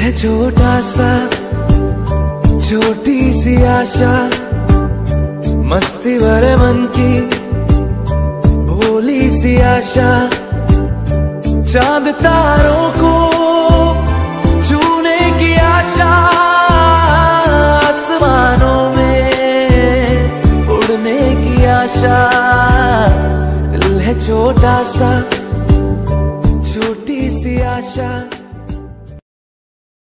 है छोटा सा, छोटी सी आशा, मस्ती भरे मन की भोली सी आशा, चांद तारों को छूने की आशा, आसमानों में उड़ने की आशा। दिल है छोटा सा, छोटी सी आशा।